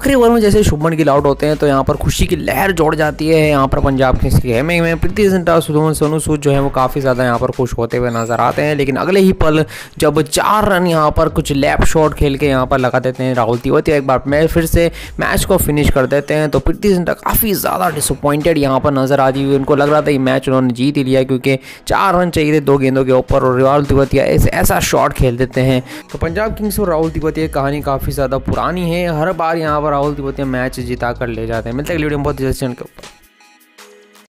आखिरी ओवर में जैसे शुभमन गिल आउट होते हैं तो यहाँ पर खुशी की लहर जोड़ जाती है यहाँ पर पंजाब किंग्स की गेमिंग में। प्रीति जिंटा सोनू सूद जो है वो काफ़ी ज़्यादा यहाँ पर खुश होते हुए नजर आते हैं, लेकिन अगले ही पल जब 4 रन यहाँ पर कुछ लैप शॉट खेल के यहाँ पर लगा देते हैं राहुल तेवातिया, एक बार फिर से मैच को फिनिश कर देते हैं। तो प्रीति जिंटा काफ़ी ज़्यादा डिसअपॉइंटेड यहाँ पर नजर आती हुई, उनको लग रहा था ये मैच उन्होंने जीत ही लिया क्योंकि 4 रन चाहिए थे 2 गेंदों के ऊपर और राहुल तेवातिया ऐसा शॉट खेल देते हैं। तो पंजाब किंग्स और राहुल तेवातिया की कहानी काफ़ी ज़्यादा पुरानी है, हर बार यहाँ पर राहुल तेवातिया मैच जिता कर ले जाते हैं। मिलते हैं वीडियो में बहुत जल्द के ऊपर।